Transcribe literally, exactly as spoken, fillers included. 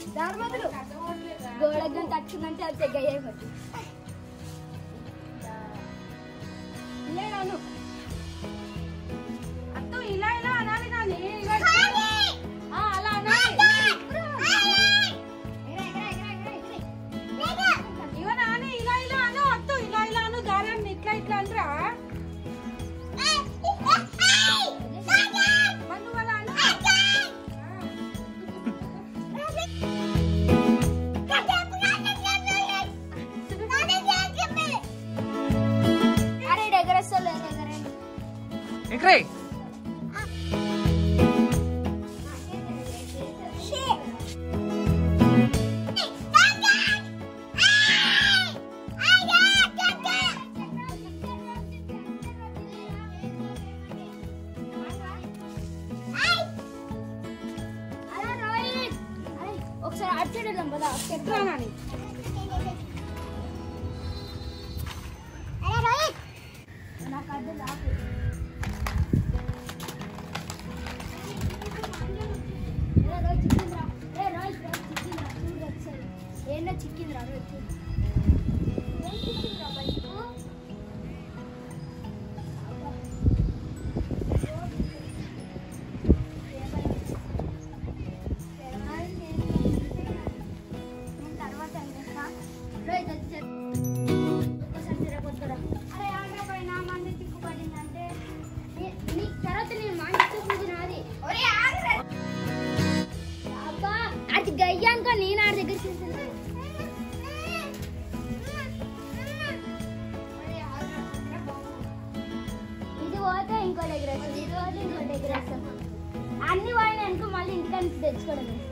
దారుమతులు గోడకు తచ్చుందంటే అది తెగయ్యే పట్టు లేను అత్తో ఇలా ఇలా అనాలి కానీ అలా అనాలి ఇగో నాని ఇలా ఇలా అను అత్తో ఇలా ఇలా అను దారాన్ని ఇట్లా ఇట్లా అనరా Ikray. ఒకసారి అడ్చేద్దాం కదా ఎట్లా నాని అరే రోహిత్ నాకు అడ్డు లాకు ఏనా చిక్కిందిరా ఏం చిక్కిందిరా బయటకు తర్వాత ఒక్కసారి తిరగొద్దురా అరే ఆంధ్ర పైన మంది చిక్కుపడిందంటే నీ తర్వాత నేను మంచి నాది అబ్బా అది గయ్యాక నేను ఆడ దగ్గర చేసాను ఇది పోతే ఇంకో దగ్గర ఇది పోతే ఇంకో దగ్గర అన్ని పోయినా అనుకో మళ్ళీ ఇంటికానికి తెచ్చుకోవడం